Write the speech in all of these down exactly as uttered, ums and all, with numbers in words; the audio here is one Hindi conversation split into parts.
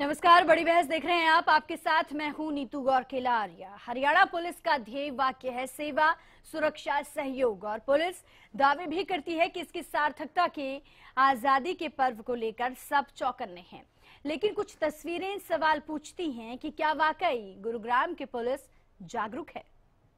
नमस्कार, बड़ी बहस देख रहे हैं आप। आपके साथ मैं हूं नीतू गौर खिलारिया। हरियाणा पुलिस का ध्येय वाक्य है सेवा, सुरक्षा, सहयोग, और पुलिस दावे भी करती है कि इसकी सार्थकता के आजादी के पर्व को लेकर सब चौकन्ने हैं। लेकिन कुछ तस्वीरें सवाल पूछती हैं कि क्या वाकई गुरुग्राम की पुलिस जागरूक है।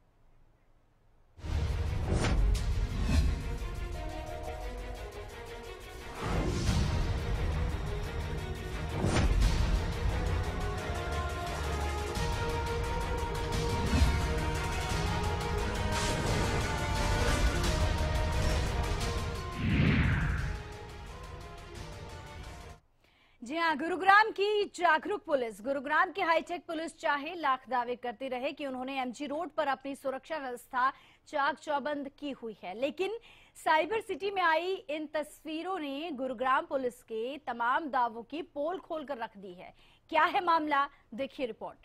जी हाँ, गुरुग्राम की जागरूक पुलिस। गुरुग्राम की हाईटेक पुलिस चाहे लाख दावे करती रहे कि उन्होंने एमजी रोड पर अपनी सुरक्षा व्यवस्था चाक चौबंद की हुई है, लेकिन साइबर सिटी में आई इन तस्वीरों ने गुरुग्राम पुलिस के तमाम दावों की पोल खोलकर रख दी है। क्या है मामला, देखिए रिपोर्ट।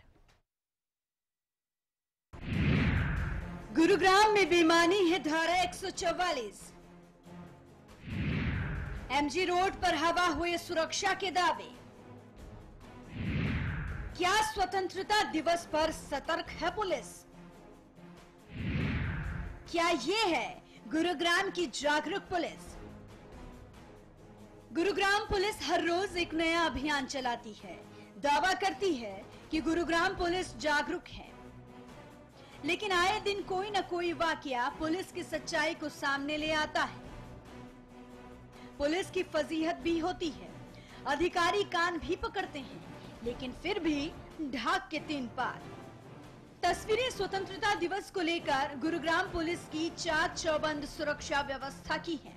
गुरुग्राम में बेईमानी है धारा एक सौ चौवालीस। एमजी रोड पर हवा हुए सुरक्षा के दावे। क्या स्वतंत्रता दिवस पर सतर्क है पुलिस? क्या ये है गुरुग्राम की जागरूक पुलिस? गुरुग्राम पुलिस हर रोज एक नया अभियान चलाती है, दावा करती है कि गुरुग्राम पुलिस जागरूक है, लेकिन आए दिन कोई न कोई वाकया पुलिस की सच्चाई को सामने ले आता है। पुलिस की फजीहत भी होती है, अधिकारी कान भी पकड़ते हैं, लेकिन फिर भी ढाक के तीन पार। तस्वीरें स्वतंत्रता दिवस को लेकर गुरुग्राम पुलिस की चाक चौबंद सुरक्षा व्यवस्था की हैं।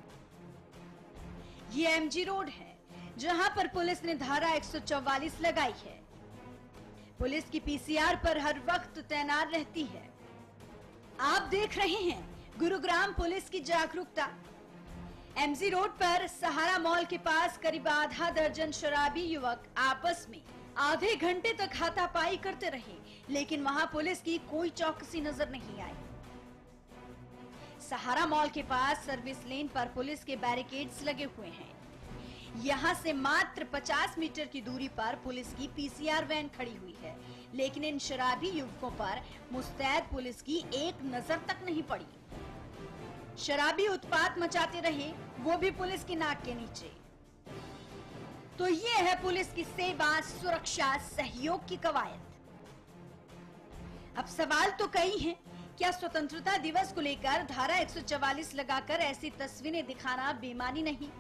ये एमजी रोड है जहां पर पुलिस ने धारा एक सौ चौवालीस लगाई है। पुलिस की पीसीआर पर हर वक्त तैनात रहती है। आप देख रहे हैं गुरुग्राम पुलिस की जागरूकता। एमजी रोड पर सहारा मॉल के पास करीब आधा दर्जन शराबी युवक आपस में आधे घंटे तक हाथापाई करते रहे, लेकिन वहां पुलिस की कोई चौकसी नजर नहीं आई। सहारा मॉल के पास सर्विस लेन पर पुलिस के बैरिकेड्स लगे हुए हैं। यहां से मात्र पचास मीटर की दूरी पर पुलिस की पीसीआर वैन खड़ी हुई है, लेकिन इन शराबी युवकों पर मुस्तैद पुलिस की एक नजर तक नहीं पड़ी। शराबी उत्पात मचाते रहे, वो भी पुलिस की नाक के नीचे। तो ये है पुलिस की सेवा, सुरक्षा, सहयोग की कवायद। अब सवाल तो कई हैं, क्या स्वतंत्रता दिवस को लेकर धारा एक सौ चौवालीस लगाकर ऐसी तस्वीरें दिखाना बेईमानी नहीं?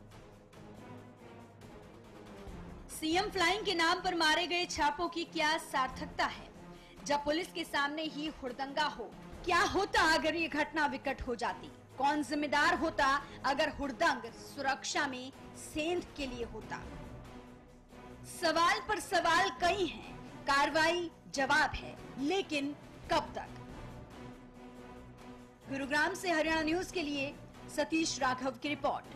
सीएम फ्लाइंग के नाम पर मारे गए छापों की क्या सार्थकता है? जब पुलिस के सामने ही हुड़दंगा हो, क्या होता अगर ये घटना विकट हो जाती? कौन जिम्मेदार होता अगर हुड़दंग सुरक्षा में सेंध के लिए होता? सवाल पर सवाल कई हैं, कार्रवाई जवाब है, लेकिन कब तक? गुरुग्राम से हरियाणा न्यूज के लिए सतीश राघव की रिपोर्ट।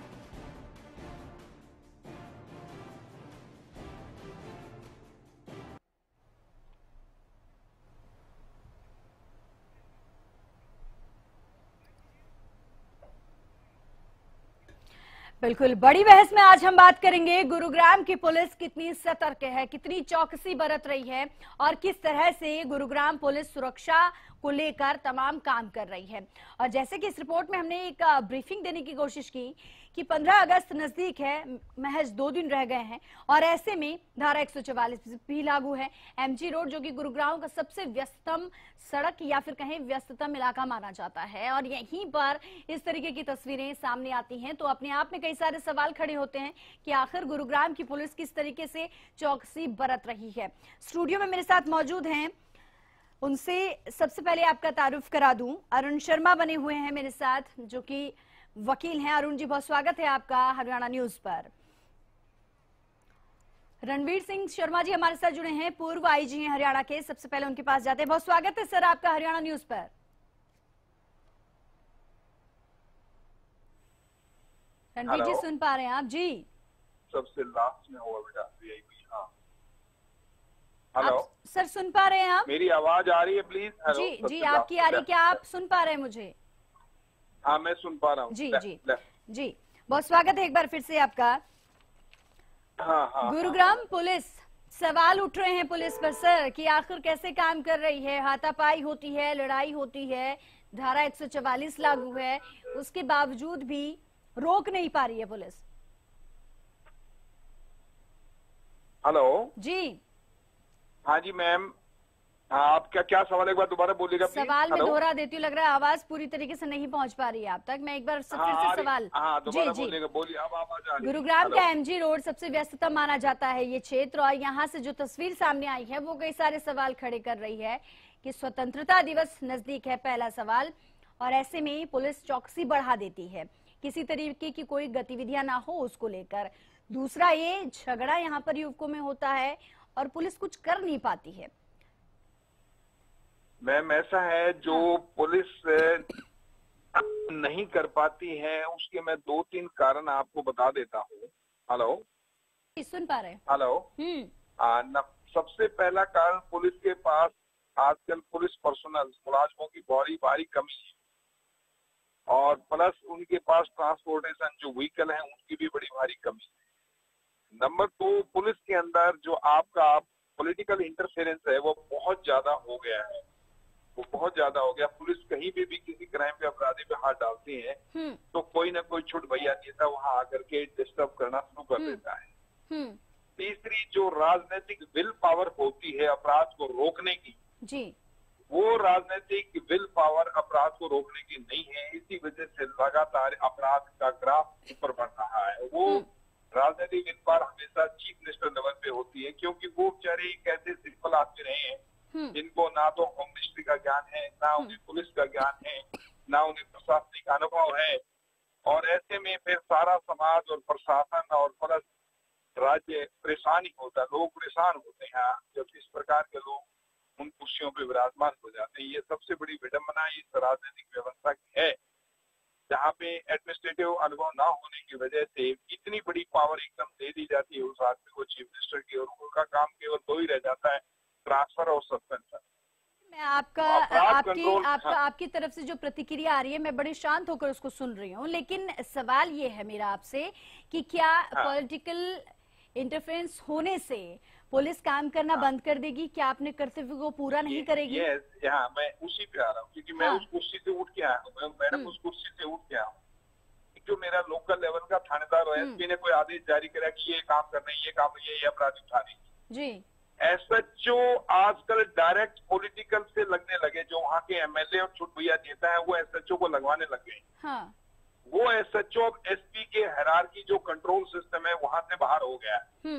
बिल्कुल, बड़ी बहस में आज हम बात करेंगे गुरुग्राम की पुलिस कितनी सतर्क है, कितनी चौकसी बरत रही है और किस तरह से गुरुग्राम पुलिस सुरक्षा को लेकर तमाम काम कर रही है। और जैसे कि इस रिपोर्ट में हमने एक ब्रीफिंग देने की कोशिश की कि पंद्रह अगस्त नजदीक है, महज दो दिन रह गए हैं और ऐसे में धारा एक सौ चौवालीस भी लागू है। एमजी रोड जो कि गुरुग्राम का सबसे व्यस्ततम सड़क या फिर कहें व्यस्ततम इलाका माना जाता है, और यहीं पर इस तरीके की तस्वीरें सामने आती हैं तो अपने आप में कई सारे सवाल खड़े होते हैं कि आखिर गुरुग्राम की पुलिस किस तरीके से चौकसी बरत रही है। स्टूडियो में मेरे साथ मौजूद हैं, उनसे सबसे पहले आपका तारुफ करा दूं। अरुण शर्मा बने हुए हैं मेरे साथ, जो कि वकील हैं। अरुण जी, बहुत स्वागत है आपका हरियाणा न्यूज पर। रणवीर सिंह शर्मा जी हमारे साथ जुड़े हैं, पूर्व आईजी हैं हरियाणा के। सबसे पहले उनके पास जाते हैं। बहुत स्वागत है सर आपका हरियाणा न्यूज पर। रणवीर जी सुन पा रहे हैं आप? जी सबसे लास्ट में हुआ बेटा। हाँ हेलो सर, सुन पा रहे हैं आप? मेरी आवाज आ रही है प्लीज? हेलो जी जी आपकी आ रही, क्या आप सुन पा रहे हैं मुझे? हाँ मैं सुन पा रहा हूँ। जी जी जी, बहुत स्वागत है एक बार फिर से आपका। हाँ हाँ गुरुग्राम पुलिस, सवाल उठ रहे हैं पुलिस पर सर कि आखिर कैसे काम कर रही है। हाथापाई होती है, लड़ाई होती है, धारा एक सौ चवालीस लागू है, उसके बावजूद भी रोक नहीं पा रही है पुलिस। हेलो जी हाँ जी मैम, हाँ आप क्या क्या सवाल एक बार दोबारा बोलिएगा प्लीज। सवाल में हेलो? दोहरा देती हूँ, लग रहा है आवाज पूरी तरीके से नहीं पहुंच पा रही है आप तक। मैं एक बार फिर हाँ, आ से रही- सवाल हाँ जी दोबारा जी बोलिएगा, बोलिए अब आप आ जा रही हैं। गुरुग्राम हेलो? का एमजी रोड सबसे व्यस्ततम माना जाता है ये क्षेत्र, और यहाँ से जो तस्वीर सामने आई है वो कई सारे सवाल खड़े कर रही है कि स्वतंत्रता दिवस नजदीक है, पहला सवाल, और ऐसे में पुलिस चौकसी बढ़ा देती है, किसी तरीके की कोई गतिविधियां ना हो उसको लेकर। दूसरा, ये झगड़ा यहाँ पर युवकों में होता है और पुलिस कुछ कर नहीं पाती है। मैम ऐसा है, जो हाँ। पुलिस नहीं कर पाती है उसके मैं दो तीन कारण आपको बता देता हूँ। हेलो सुन पा रहे हैं? हेलो हम्म आ, न, सबसे पहला कारण, पुलिस के पास आजकल पुलिस पर्सनल मुलाजमों की बड़ी भारी कमी है, और प्लस उनके पास ट्रांसपोर्टेशन जो व्हीकल है उनकी भी बड़ी भारी कमी है। नंबर दो, पुलिस के अंदर जो आपका पॉलिटिकल इंटरफेरेंस है वो बहुत ज्यादा हो गया है, वो बहुत ज्यादा हो गया। पुलिस कहीं भी भी किसी क्राइम पे अपराधी पे हाथ डालती है तो कोई ना कोई छुट भैया नेता वहां आकर के डिस्टर्ब करना शुरू कर देता है। हम्म तीसरी, जो राजनीतिक विल पावर होती है अपराध को रोकने की, जी वो राजनीतिक विल पावर अपराध को रोकने की नहीं है। इसी वजह से लगातार अपराध का ग्राफ ऊपर बढ़ रहा है। वो राजनीतिक विल पावर हमेशा चीफ मिनिस्टर लेवल पे होती है, क्योंकि वो बेचारे एक ऐसे सिंपल आदमी रहे हैं जिनको ना तो होम मिनिस्ट्री का ज्ञान है, ना उन्हें पुलिस का ज्ञान है, ना उन्हें प्रशासनिक अनुभव है, और ऐसे में फिर सारा समाज और प्रशासन और प्लस राज्य परेशान ही होता है, लोग परेशान होते हैं जब इस प्रकार के लोग उन कुर्सियों पे विराजमान हो जाते हैं। ये सबसे बड़ी विडंबना इस राजनीतिक व्यवस्था की है, जहाँ पे एडमिनिस्ट्रेटिव अनुभव ना होने की वजह से इतनी बड़ी पावर एकदम दे दी जाती है उस आदमी को, चीफ मिनिस्टर की, और उनका काम केवल दो ही रह जाता है, ट्रांसफर और सस्पेंशन। मैं आपका आपकी आपका हाँ। आपकी तरफ से जो प्रतिक्रिया आ रही है मैं बड़े शांत होकर उसको सुन रही हूँ, लेकिन सवाल ये है मेरा आपसे कि क्या हाँ। पॉलिटिकल इंटरफेरेंस होने से पुलिस काम करना हाँ। बंद कर देगी? क्या अपने कर्तव्य को पूरा नहीं करेगी? ये यहाँ मैं उसी पे आ रहा हूँ, क्योंकि मैं हाँ। उस कुर्सी से उठ के आया हूँ मैडम, उस कुर्सी से उठ के आया हूँ। जो मेरा लोकल लेवल का थानेदार और एसपी ने कोई आदेश जारी करा कि ये काम करना है, ये काम ये ये अपराधी उठा रही जी, एसएचओ आजकल डायरेक्ट पॉलिटिकल से लगने लगे। जो वहाँ के एमएलए और छुट भैया देता है वो एसएचओ को लगवाने लग गए। हाँ। वो एसएचओ एसपी के हायरार्की जो कंट्रोल सिस्टम है वहां से बाहर हो गया है,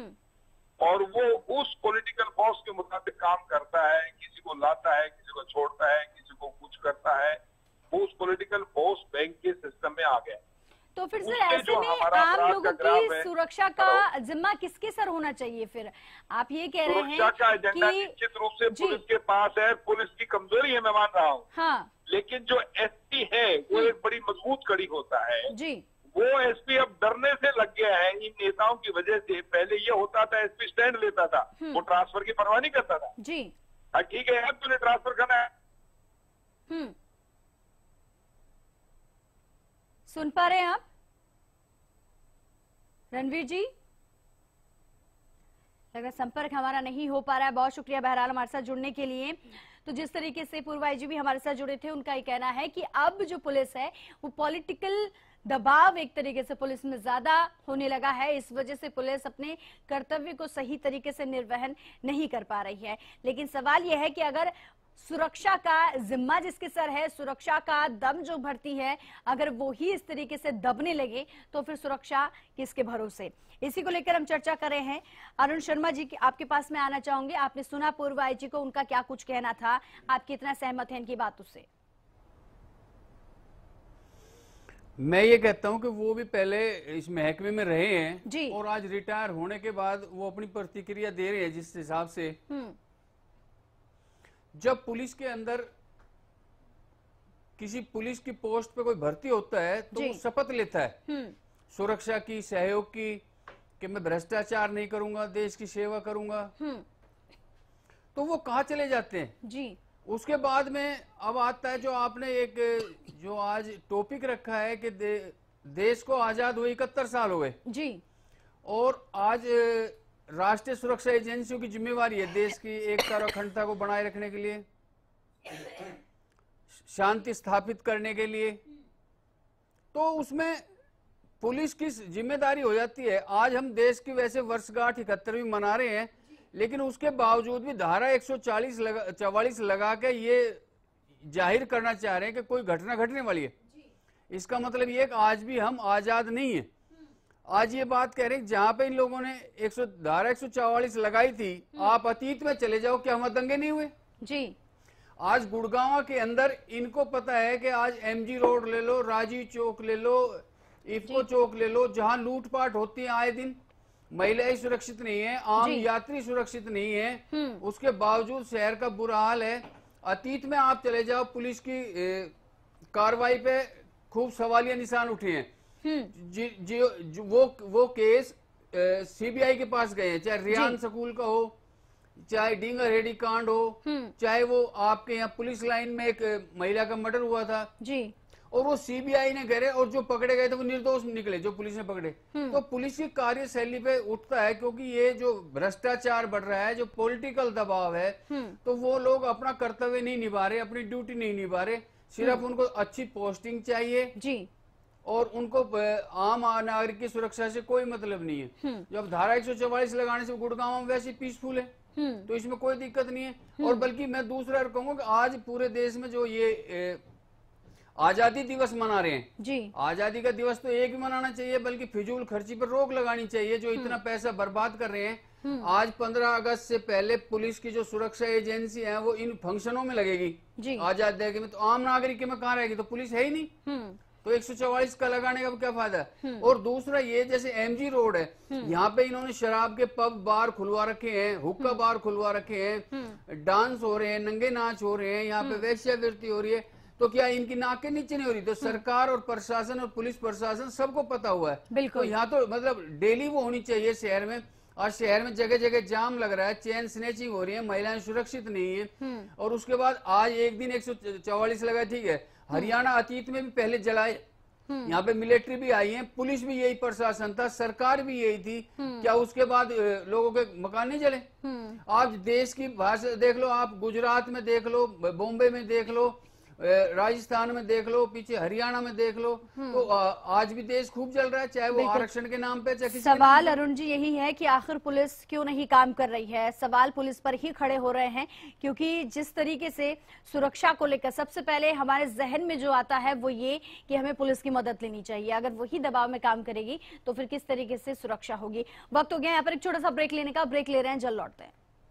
और वो उस पॉलिटिकल बॉस के मुताबिक काम करता है, किसी को लाता है, किसी को छोड़ता है, किसी को कुछ करता है। वो उस पॉलिटिकल बॉस बैंक के सिस्टम में आ गया। तो फिर सर ऐसे में आम लोगों की सुरक्षा का जिम्मा किसके सर होना चाहिए? फिर आप ये कह रहे हैं का एजेंडा निश्चित रूप से पुलिस के पास है, पुलिस की कमजोरी है, मैं मान रहा हूँ। हाँ। लेकिन जो एसपी है वो एक बड़ी मजबूत कड़ी होता है जी। वो एसपी अब डरने से लग गया है इन नेताओं की वजह से। पहले ये होता था एसपी स्टैंड लेता था, वो ट्रांसफर की परवाह नहीं करता था जी। ठीक है अब तूने ट्रांसफर करना है। हम्म सुन पा रहे हैं आप रणवीर जी? लगा संपर्क हमारा नहीं हो पा रहा है। बहुत शुक्रिया बहरहाल हमारे साथ जुड़ने के लिए। तो जिस तरीके से पूर्व आईजी भी हमारे साथ जुड़े थे, उनका ये कहना है कि अब जो पुलिस है वो पॉलिटिकल दबाव एक तरीके से पुलिस में ज्यादा होने लगा है, इस वजह से पुलिस अपने कर्तव्य को सही तरीके से निर्वहन नहीं कर पा रही है। लेकिन सवाल यह है कि अगर सुरक्षा का जिम्मा जिसके सर है, सुरक्षा का दम जो भरती है, अगर वो ही इस तरीके से दबने लगे तो फिर सुरक्षा किसके भरोसे? इसी को लेकर हम चर्चा कर रहे हैं। अरुण शर्मा जी, आपके पास में आना चाहूंगे। आपने सुना पूर्व आईजी को, उनका क्या कुछ कहना था, आप कितना सहमत हैं इनकी बातों से? मैं ये कहता हूं कि वो भी पहले इस महकमे में रहे हैं जी। और आज रिटायर होने के बाद वो अपनी प्रतिक्रिया दे रहे हैं जिस हिसाब से। जब पुलिस के अंदर किसी पुलिस की पोस्ट पे कोई भर्ती होता है तो वो शपथ लेता है सुरक्षा की, सहयोग की, कि मैं भ्रष्टाचार नहीं करूंगा, देश की सेवा करूंगा। तो वो कहाँ चले जाते हैं जी। उसके बाद में अब आता है जो आपने एक जो आज टॉपिक रखा है कि दे, देश को आजाद हुए इकहत्तर साल हो गए जी, और आज राष्ट्रीय सुरक्षा एजेंसियों की जिम्मेवारी है देश की एकता और अखंडता को बनाए रखने के लिए, शांति स्थापित करने के लिए, तो उसमें पुलिस की जिम्मेदारी हो जाती है। आज हम देश की वैसे वर्षगांठ इकहत्तरवीं मना रहे हैं, लेकिन उसके बावजूद भी धारा एक सौ चालीस लगा चवालीस लगा के ये जाहिर करना चाह रहे हैं कि कोई घटना घटने वाली है। इसका मतलब ये कि आज भी हम आजाद नहीं है। आज ये बात कह रहे हैं जहां पे इन लोगों ने एक सौ धारा एक सौ चवालीस लगाई थी, आप अतीत में चले जाओ, क्या वहां दंगे नहीं हुए? जी। आज गुड़गांव के अंदर इनको पता है कि आज एमजी रोड ले लो, राजीव चौक ले लो, इफ्को चौक ले लो, जहां लूटपाट होती है आए दिन, महिलाएं सुरक्षित नहीं है, आम यात्री सुरक्षित नहीं है, उसके बावजूद शहर का बुरा हाल है। अतीत में आप चले जाओ, पुलिस की कार्रवाई पे खूब सवालिया निशान उठे हैं। जी, जी, जी, वो वो केस सीबीआई के पास गए हैं, चाहे रियान स्कूल का हो, चाहे डिंगर हेडी कांड हो, चाहे वो आपके यहाँ पुलिस लाइन में एक महिला का मर्डर हुआ था जी, और वो सीबीआई ने करे और जो पकड़े गए थे वो निर्दोष निकले, जो पुलिस ने पकड़े। तो पुलिस की कार्यशैली पे उठता है, क्योंकि ये जो भ्रष्टाचार बढ़ रहा है, जो पॉलिटिकल दबाव है, तो वो लोग अपना कर्तव्य नहीं निभा रहे, अपनी ड्यूटी नहीं निभा रहे। सिर्फ उनको अच्छी पोस्टिंग चाहिए जी, और उनको आम नागरिक की सुरक्षा से कोई मतलब नहीं है। जब धारा एक सौ चौवालीस लगाने से गुड़गांव में वैसे पीसफुल है, तो इसमें कोई दिक्कत नहीं है। और बल्कि मैं दूसरा कहूंगा कि आज पूरे देश में जो ये आजादी दिवस मना रहे हैं जी, आजादी का दिवस तो एक ही मनाना चाहिए, बल्कि फिजूल खर्ची पर रोक लगानी चाहिए, जो इतना पैसा बर्बाद कर रहे हैं। आज पंद्रह अगस्त से पहले पुलिस की जो सुरक्षा एजेंसी है वो इन फंक्शनों में लगेगी, आजादी में, तो आम नागरिक में कहाँ रहेगी? तो पुलिस है ही नहीं, तो एक सौ चौवालीस का लगाने का क्या फायदा? और दूसरा ये, जैसे एमजी रोड है, यहाँ पे इन्होंने शराब के पब बार खुलवा रखे हैं, हुक्का बार खुलवा रखे हैं, डांस हो रहे हैं, नंगे नाच हो रहे हैं, यहाँ पे वेश्यावृत्ति हो रही है, तो क्या इनकी नाक के नीचे नहीं हो रही? तो सरकार और प्रशासन और पुलिस प्रशासन सबको पता हुआ है। बिल्कुल। तो यहाँ तो मतलब डेली वो होनी चाहिए शहर में। आज शहर में जगह जगह जाम लग रहा है, चेन स्नैचिंग हो रही है, महिलाएं सुरक्षित नहीं है। और उसके बाद आज एक दिन एक सौ चौवालीस लगा, ठीक है, हरियाणा अतीत में भी पहले जलाए, यहाँ पे मिलिट्री भी आई है, पुलिस भी यही प्रशासन था, सरकार भी यही थी, क्या उसके बाद लोगों के मकान नहीं जले? आज देश की भाषा देख लो, आप गुजरात में देख लो, बॉम्बे में देख लो, राजस्थान में देख लो, पीछे हरियाणा में देख लो, तो आज भी देश खूब जल रहा है, चाहे वो आरक्षण के नाम पे, चाहे किसी सवाल अरुण जी यही है कि आखिर पुलिस क्यों नहीं काम कर रही है। सवाल पुलिस पर ही खड़े हो रहे हैं, क्योंकि जिस तरीके से सुरक्षा को लेकर सबसे पहले हमारे जहन में जो आता है वो ये कि हमें पुलिस की मदद लेनी चाहिए। अगर वही दबाव में काम करेगी तो फिर किस तरीके से सुरक्षा होगी। वक्त हो गया यहाँ पर एक छोटा सा ब्रेक लेने का, ब्रेक ले रहे हैं, जल्द लौटते हैं।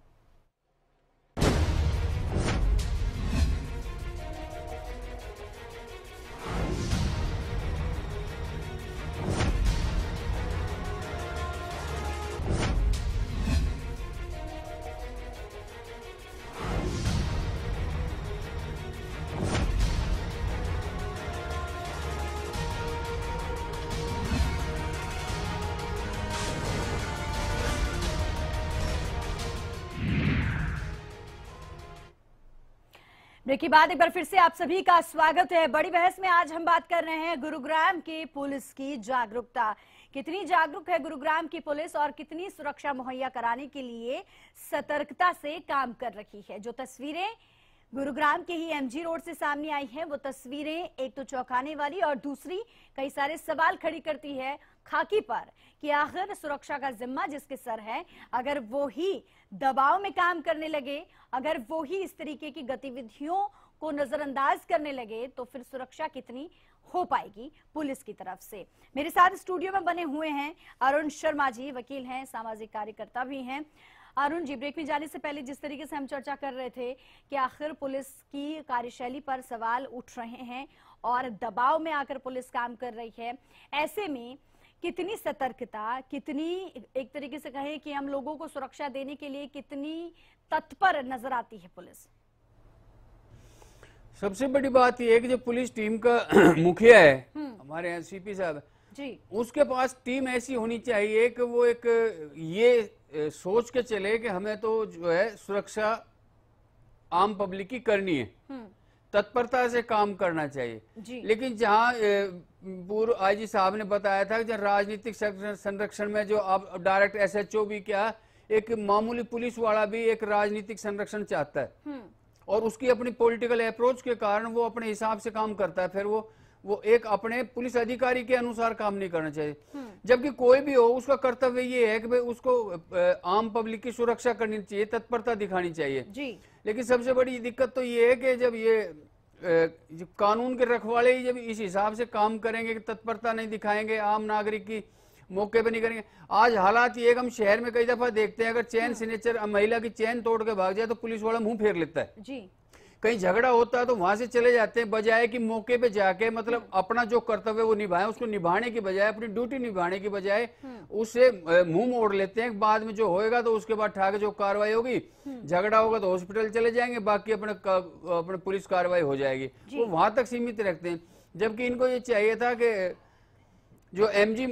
ब्रेक के बाद एक बार फिर से आप सभी का स्वागत है। बड़ी बहस में आज हम बात कर रहे हैं गुरुग्राम की पुलिस की जागरूकता। कितनी जागरूक है गुरुग्राम की पुलिस और कितनी सुरक्षा मुहैया कराने के लिए सतर्कता से काम कर रही है। जो तस्वीरें गुरुग्राम के ही एमजी रोड से सामने आई है, वो तस्वीरें एक तो चौंकाने वाली और दूसरी कई सारे सवाल खड़ी करती है खाकी पर कि आखिर सुरक्षा का जिम्मा जिसके सर है, अगर वो ही दबाव में काम करने लगे, अगर वो ही इस तरीके की गतिविधियों को नजरअंदाज करने लगे, तो फिर सुरक्षा कितनी हो पाएगी पुलिस की तरफ से। मेरे साथ स्टूडियो में बने हुए हैं अरुण शर्मा जी, वकील हैं, सामाजिक कार्यकर्ता भी हैं। अरुण जी, ब्रेक में जाने से पहले जिस तरीके से हम चर्चा कर रहे थे कि आखिर पुलिस की कार्यशैली पर सवाल उठ रहे हैं और दबाव में आकर पुलिस काम कर रही है, ऐसे में कितनी सतर्कता, कितनी एक तरीके से कहें कि हम लोगों को सुरक्षा देने के लिए कितनी तत्पर नजर आती है पुलिस? सबसे बड़ी बात यह है कि जो पुलिस टीम का मुखिया है हमारे यहाँ सीपी साहब जी, उसके पास टीम ऐसी होनी चाहिए कि वो एक ये सोच के चले कि हमें तो जो है सुरक्षा आम पब्लिक की करनी है, तत्परता से काम करना चाहिए जी। लेकिन जहाँ पूर्व आईजी साहब ने बताया था कि जब राजनीतिक संरक्षण में जो अब डायरेक्ट एसएचओ भी क्या, एक मामूली पुलिस वाला भी एक राजनीतिक संरक्षण चाहता है और उसकी अपनी पॉलिटिकल अप्रोच के कारण वो अपने हिसाब से काम करता है, फिर वो वो एक अपने पुलिस अधिकारी के अनुसार काम नहीं करना चाहिए। जबकि कोई भी हो उसका कर्तव्य ये है कि भाई उसको आम पब्लिक की सुरक्षा करनी चाहिए, तत्परता दिखानी चाहिए जी। लेकिन सबसे बड़ी दिक्कत तो ये है कि जब ये जब कानून के रखवाले ही जब इस हिसाब से काम करेंगे कि तत्परता नहीं दिखाएंगे, आम नागरिक की मौके पे नहीं करेंगे। आज हालात ये हम शहर में कई दफा देखते हैं, अगर चैन सिग्नेचर महिला की चैन तोड़ के भाग जाए तो पुलिस वाला मुंह फेर लेता है जी। कहीं झगड़ा होता है तो वहां से चले जाते हैं, बजाय कि मौके पे जाके मतलब अपना जो कर्तव्य वो निभाएं, उसको निभाने की बजाय, अपनी ड्यूटी निभाने की बजाय उससे मुंह मोड़ लेते हैं। बाद में जो होएगा तो उसके बाद ठाके जो कार्रवाई होगी, झगड़ा होगा तो हॉस्पिटल चले जाएंगे, बाकी अपने अपने पुलिस कार्रवाई हो जाएगी, वो वहां तक सीमित रखते हैं। जबकि इनको ये चाहिए था कि जो एमजी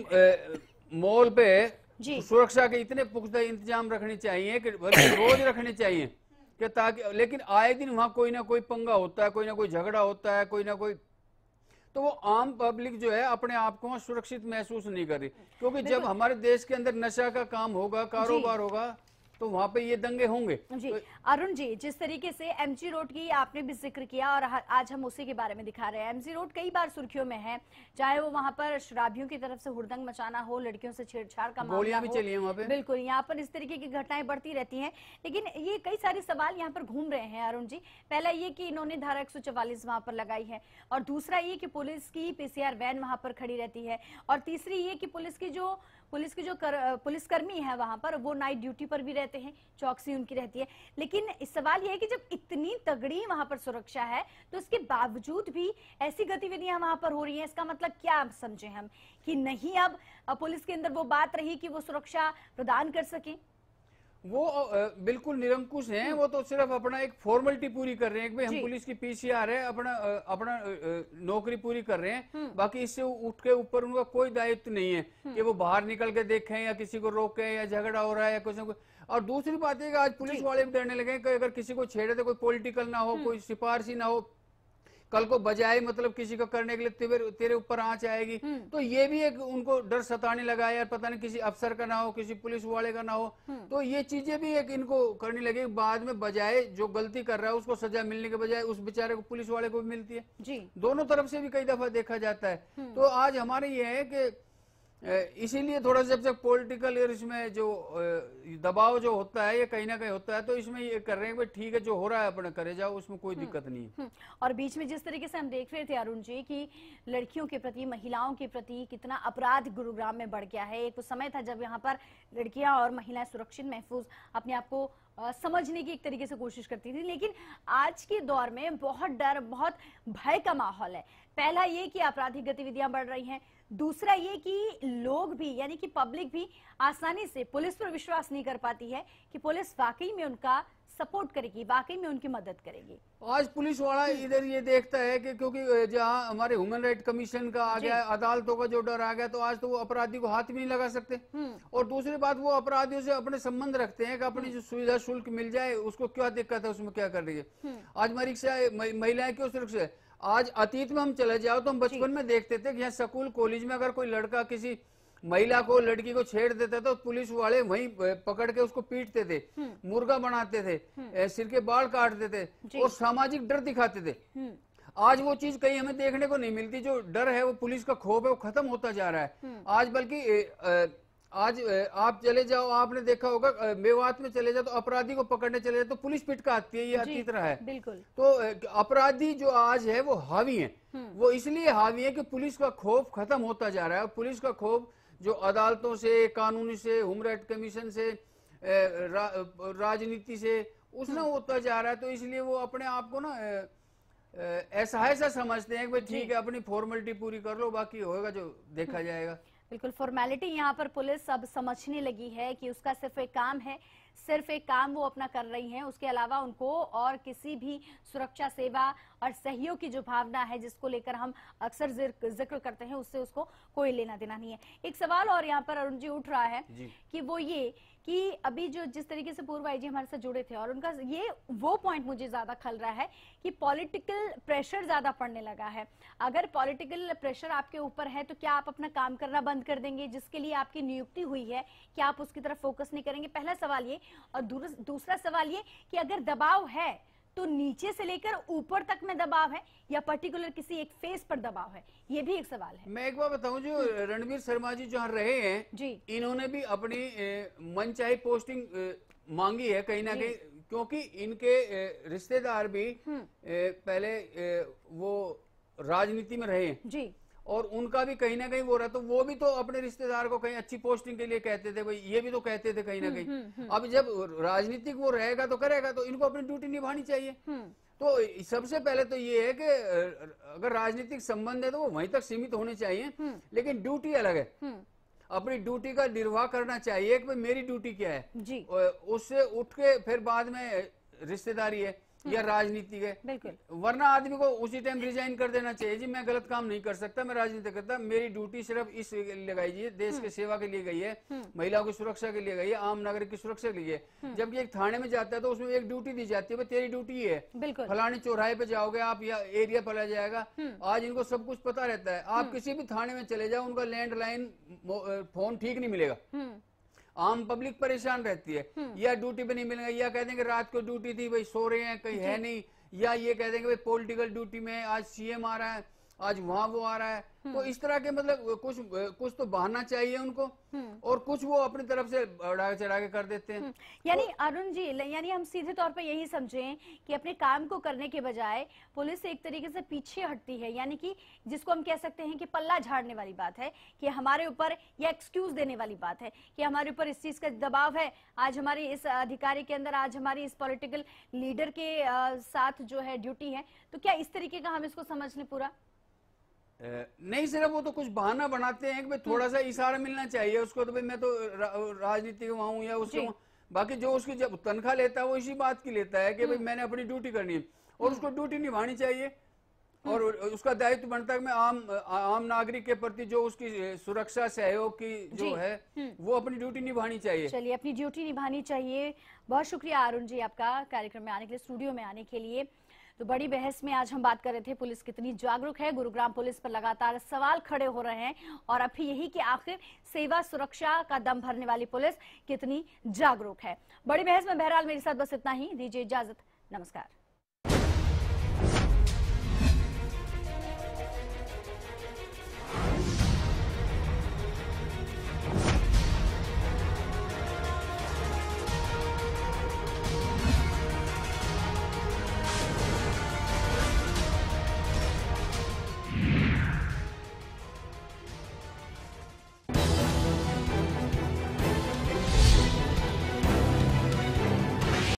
मॉल पे सुरक्षा के इतने पुख्ता इंतजाम रखने चाहिए कि रोज रखने चाहिए कि ताकि, लेकिन आए दिन वहां कोई ना कोई पंगा होता है, कोई ना कोई झगड़ा होता है, कोई ना कोई, तो वो आम पब्लिक जो है अपने आप को सुरक्षित महसूस नहीं कर रही। क्योंकि जब हमारे देश के अंदर नशा का काम होगा, कारोबार होगा, तो वहां पे ये दंगे होंगे जी। तो अरुण जी, जिस तरीके से एमजी रोड की आपने भी जिक्र किया और आज हम उसी के बारे में दिखा रहे हैं, एमजी रोड कई बार सुर्खियों में है, चाहे वो वहां पर शराबियों की तरफ से हुड़दंग मचाना हो, लड़कियों से छेड़छाड़ का मामला भी चली है वहां पे, बिल्कुल यहाँ पर इस तरीके की घटनाएं बढ़ती रहती हैं। लेकिन ये कई सारे सवाल यहाँ पर घूम रहे हैं अरुण जी। पहला ये कि इन्होंने धारा एक सौ चवालीस वहां पर लगाई है, और दूसरा ये कि पुलिस की पीसीआर वैन वहां पर खड़ी रहती है, और तीसरी ये कि पुलिस की जो पुलिस की जो कर, पुलिसकर्मी है वहां पर वो नाइट ड्यूटी पर भी रहते हैं, चौकसी उनकी रहती है। लेकिन इस सवाल ये है कि जब इतनी तगड़ी वहां पर सुरक्षा है तो इसके बावजूद भी ऐसी गतिविधियां वहां पर हो रही हैं, इसका मतलब क्या समझे हम कि नहीं अब पुलिस के अंदर वो बात रही कि वो सुरक्षा प्रदान कर सके? वो बिल्कुल निरंकुश हैं, वो तो सिर्फ अपना एक फॉर्मेलिटी पूरी कर रहे हैं कि भाई हम पुलिस की पीसीआर है, अपना अपना नौकरी पूरी कर रहे हैं, बाकी इससे उठ के ऊपर उनका कोई दायित्व नहीं है कि वो बाहर निकल के देखें या किसी को रोकें या झगड़ा हो रहा है या कुछ ना कुछ। और दूसरी बात है कि आज पुलिस वाले भी डरने लगे कि अगर किसी को छेड़े तो कोई पॉलिटिकल ना हो, कोई सिफारिशी ना हो, कल को बजाय मतलब किसी को करने के लिए तेरे तेरे ऊपर आंच आएगी, तो ये भी एक उनको डर सताने लगा यार, पता नहीं किसी अफसर का ना हो, किसी पुलिस वाले का ना हो, तो ये चीजें भी एक इनको करने लगे। बाद में बजाय जो गलती कर रहा है उसको सजा मिलने के बजाय उस बेचारे को पुलिस वाले को भी मिलती है जी। दोनों तरफ से भी कई दफा देखा जाता है। तो आज हमारे ये है कि इसीलिए थोड़ा जब तक पॉलिटिकल इसमें जो दबाव जो होता है ये कहीं ना कहीं होता है, तो इसमें ये कर रहे हैं कि ठीक है जो हो रहा है अपना करे जाओ, उसमें कोई दिक्कत नहीं है। और बीच में जिस तरीके से हम देख रहे थे अरुण जी कि लड़कियों के प्रति, महिलाओं के प्रति कितना अपराध गुरुग्राम में बढ़ गया है। एक समय था जब यहाँ पर लड़कियां और महिलाएं सुरक्षित महफूज अपने आप को आ, समझने की एक तरीके से कोशिश करती थी, लेकिन आज के दौर में बहुत डर, बहुत भय का माहौल है। पहला ये कि आपराधिक गतिविधियां बढ़ रही हैं, दूसरा ये कि लोग भी यानी कि पब्लिक भी आसानी से पुलिस पर विश्वास नहीं कर पाती है कि पुलिस वाकई में उनका सपोर्ट करेगी, वाकई में उनकी मदद करेगी। आज पुलिस वाला इधर ये देखता है कि क्योंकि जहां हमारे ह्यूमन राइट कमीशन का आ गया, अदालतों का जो डर आ गया, तो आज तो वो अपराधी को हाथ भी नहीं लगा सकते। और दूसरी बात, वो अपराधियों से अपने संबंध रखते हैं कि अपनी जो सुविधा शुल्क मिल जाए, उसको क्या दिक्कत है, उसमें क्या कर रही है। आज हमारी महिलाएं क्यों सुरक्षित है? आज अतीत में हम चले जाओ तो हम बचपन में देखते थे कि यहाँ स्कूल कॉलेज में अगर कोई लड़का किसी महिला को, लड़की को छेड़ देता तो पुलिस वाले वहीं पकड़ के उसको पीटते थे, मुर्गा बनाते थे, सिर के बाल काटते थे और सामाजिक डर दिखाते थे। आज वो चीज कहीं हमें देखने को नहीं मिलती। जो डर है, वो पुलिस का खौफ है, वो खत्म होता जा रहा है। आज बल्कि आज आप चले जाओ, आपने देखा होगा मेवात में चले जाओ तो अपराधी को पकड़ने चले जाओ तो पुलिस पिटका आती है, ये अतीत रहा है। बिल्कुल। तो अपराधी जो आज है वो हावी है, वो इसलिए हावी है कि पुलिस का खौफ खत्म होता जा रहा है। पुलिस का खौफ जो अदालतों से, कानूनी से, ह्यूमन राइट कमीशन से, रा, राजनीति से, उसने होता जा रहा है। तो इसलिए वो अपने आप को ना ऐसा ऐसा समझते हैं कि ठीक है अपनी फॉर्मेलिटी पूरी कर लो, बाकी होगा जो देखा जाएगा। बिल्कुल, फॉर्मेलिटी यहाँ पर पुलिस अब समझने लगी है कि उसका सिर्फ एक काम है सिर्फ एक काम वो अपना कर रही हैं, उसके अलावा उनको और किसी भी सुरक्षा सेवा और सहयोग की जो भावना है जिसको लेकर हम अक्सर जिक्र करते हैं, उससे उसको कोई लेना देना नहीं है। एक सवाल और यहाँ पर अरुण जी उठ रहा है कि वो ये कि अभी जो जिस तरीके से पूर्व आईजी हमारे साथ जुड़े थे और उनका ये वो पॉइंट मुझे ज्यादा खल रहा है कि पॉलिटिकल प्रेशर ज्यादा पड़ने लगा है। अगर पॉलिटिकल प्रेशर आपके ऊपर है तो क्या आप अपना काम करना बंद कर देंगे जिसके लिए आपकी नियुक्ति हुई है, क्या आप उसकी तरफ फोकस नहीं करेंगे? पहला सवाल ये। और दूसरा सवाल ये कि अगर दबाव है तो नीचे से लेकर ऊपर तक में दबाव है या पर्टिकुलर किसी एक फेस पर दबाव है, ये भी एक सवाल है। मैं एक बार बताऊं, जो रणवीर शर्मा जी जहाँ रहे हैं जी, इन्होंने भी अपनी मनचाही पोस्टिंग ए, मांगी है कहीं ना कहीं, क्योंकि इनके ए, रिश्तेदार भी ए, पहले ए, वो राजनीति में रहे हैं जी, और उनका भी कहीं ना कहीं वो रहा, तो वो भी तो अपने रिश्तेदार को कहीं अच्छी पोस्टिंग के लिए कहते थे भाई, ये भी तो कहते थे कहीं ना कहीं। अब जब राजनीतिक वो रहेगा तो करेगा, तो इनको अपनी ड्यूटी निभानी चाहिए। तो सबसे पहले तो ये है कि अगर राजनीतिक संबंध है तो वो वहीं तक सीमित होने चाहिए, लेकिन ड्यूटी अलग है। अपनी ड्यूटी का निर्वाह करना चाहिए कि भाई मेरी ड्यूटी क्या है जी, उससे उठ के फिर बाद में रिश्तेदारी है या राजनीति है, बिल्कुल। वरना आदमी को उसी टाइम रिजाइन कर देना चाहिए जी, मैं गलत काम नहीं कर सकता, मैं राजनीति करता, मेरी ड्यूटी सिर्फ इस लगाई जी, देश के सेवा के लिए गई है, महिलाओं की सुरक्षा के लिए गई है, आम नागरिक की सुरक्षा के लिए। जबकि एक थाने में जाता है तो उसमें एक ड्यूटी दी जाती है, भाई तेरी ड्यूटी है, फलाने चौराहे पे जाओगे आप, या एरिया फैला जाएगा। आज इनको सब कुछ पता रहता है, आप किसी भी थाने में चले जाओ, उनका लैंडलाइन फोन ठीक नहीं मिलेगा, आम पब्लिक परेशान रहती है, या ड्यूटी पे नहीं मिलेगा, या कह देंगे रात को ड्यूटी थी भाई सो रहे हैं कहीं है नहीं, या ये कह देंगे भाई पॉलिटिकल ड्यूटी में आज सीएम आ रहा है, आज वहां वो आ रहा है। तो इस तरह के मतलब कुछ कुछ तो बहाना चाहिए उनको, और कुछ वो अपनी तरफ से बढ़ा चढ़ा के कर देते हैं। यानी तो, अरुण जी, यानी हम सीधे तौर पे यही समझें कि अपने काम को करने के बजाय पुलिस एक तरीके से पीछे हटती है, यानी कि जिसको हम कह सकते हैं कि पल्ला झाड़ने वाली बात है कि हमारे ऊपर, या एक्सक्यूज देने वाली बात है कि हमारे ऊपर इस चीज का दबाव है, आज हमारी इस अधिकारी के अंदर, आज हमारी इस पॉलिटिकल लीडर के साथ जो है ड्यूटी है। तो क्या इस तरीके का हम इसको समझ लें पूरा? नहीं, सिर्फ वो तो कुछ बहाना बनाते हैं कि भाई थोड़ा सा इशारा मिलना चाहिए उसको, तो भाई मैं तो रा, राजनीति में हूँ या उसको, बाकी जो उसकी जब तनख्वाह लेता है वो इसी बात की लेता है कि भाई मैंने अपनी ड्यूटी करनी है, और उसको ड्यूटी निभानी चाहिए, और उसका दायित्व बनता है कि मैं आम आम नागरिक के प्रति जो उसकी सुरक्षा सहयोग की जो है वो अपनी ड्यूटी निभानी चाहिए। चलिए, अपनी ड्यूटी निभानी चाहिए। बहुत शुक्रिया अरुण जी आपका कार्यक्रम में आने के लिए, स्टूडियो में आने के लिए। तो बड़ी बहस में आज हम बात कर रहे थे पुलिस कितनी जागरूक है, गुरुग्राम पुलिस पर लगातार सवाल खड़े हो रहे हैं, और अब भी यही कि आखिर सेवा सुरक्षा का दम भरने वाली पुलिस कितनी जागरूक है। बड़ी बहस में बहरहाल मेरे साथ बस इतना ही, दीजिए इजाजत, नमस्कार।